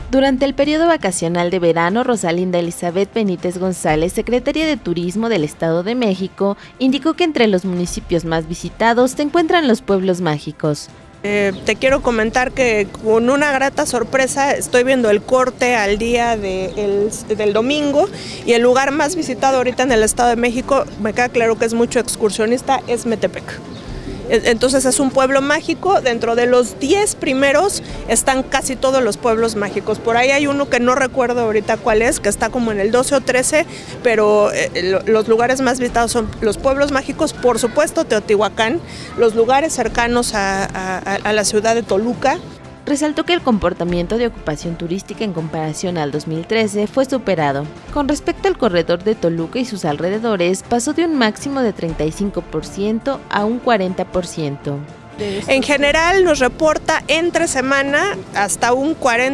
Durante el periodo vacacional de verano, Rosalinda Elizabeth Benítez González, secretaria de Turismo del Estado de México, indicó que entre los municipios más visitados se encuentran los pueblos mágicos. Te quiero comentar que con una grata sorpresa estoy viendo el corte al día del domingo y el lugar más visitado ahorita en el Estado de México, me queda claro que es mucho excursionista, es Metepec. Entonces es un pueblo mágico, dentro de los 10 primeros están casi todos los pueblos mágicos. Por ahí hay uno que no recuerdo ahorita cuál es, que está como en el 12 o 13, pero los lugares más visitados son los pueblos mágicos, por supuesto Teotihuacán, los lugares cercanos a la ciudad de Toluca. Resaltó que el comportamiento de ocupación turística en comparación al 2013 fue superado. Con respecto al corredor de Toluca y sus alrededores, pasó de un máximo de 35% a un 40%. En general nos reporta entre semana hasta un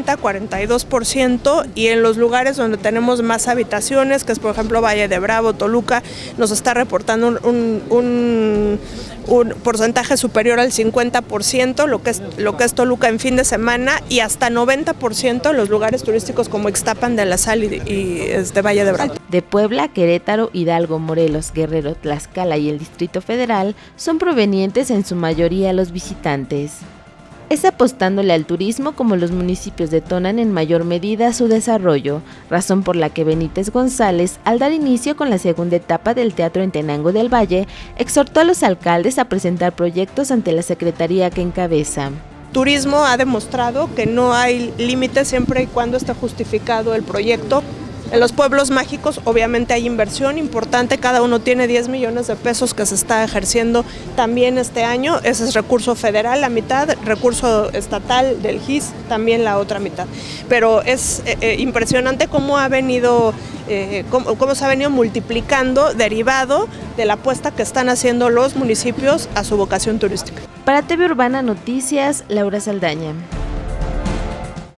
40-42% y en los lugares donde tenemos más habitaciones, que es por ejemplo Valle de Bravo, Toluca, nos está reportando un porcentaje superior al 50%, lo que es Toluca en fin de semana, y hasta 90% en los lugares turísticos como Ixtapan de la Sal y Valle de Bravo. De Puebla, Querétaro, Hidalgo, Morelos, Guerrero, Tlaxcala y el Distrito Federal son provenientes en su mayoría los visitantes. Es apostándole al turismo como los municipios detonan en mayor medida su desarrollo, razón por la que Benítez González, al dar inicio con la segunda etapa del Teatro en Tenango del Valle, exhortó a los alcaldes a presentar proyectos ante la secretaría que encabeza. Turismo ha demostrado que no hay límite siempre y cuando esté justificado el proyecto. En los pueblos mágicos obviamente hay inversión importante, cada uno tiene 10 millones de pesos que se está ejerciendo también este año, ese es recurso federal la mitad, recurso estatal del GIS también la otra mitad. Pero es impresionante cómo ha venido, cómo se ha venido multiplicando derivado de la apuesta que están haciendo los municipios a su vocación turística. Para TV Urbana Noticias, Laura Saldaña.